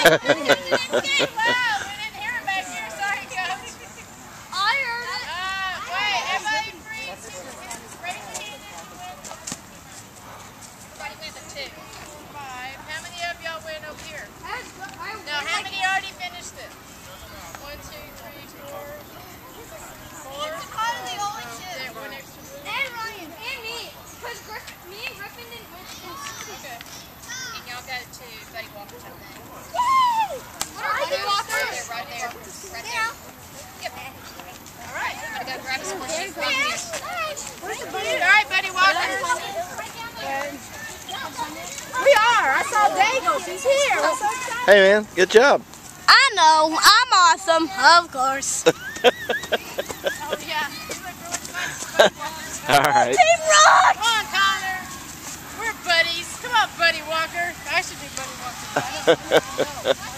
didn't hear him back here. Sorry, Coach. I heard it. Wait, everybody freeze. Raise your hand if you win. Everybody wins a 2. 5. How many of y'all win over here? Now, how many already finished it? 1, 2, 3, 4. 4. There, 1 extra. And Ryan. And me. Because me and Griffin didn't win. Okay. And y'all got it to Buddy Walker today. Woo! Buddy Walker. Right there. Right there. Yep. All right. I'm going to go grab us some more shoes. All right, Buddy Walker. We are. I saw Dagos. He's here. I'm so excited. Hey, man. Good job. I know. I'm awesome. Of course. Oh, yeah. All right. Team Rock! Come on, Connor. We're buddies. Come on, Buddy Walker. I should do Buddy Walker.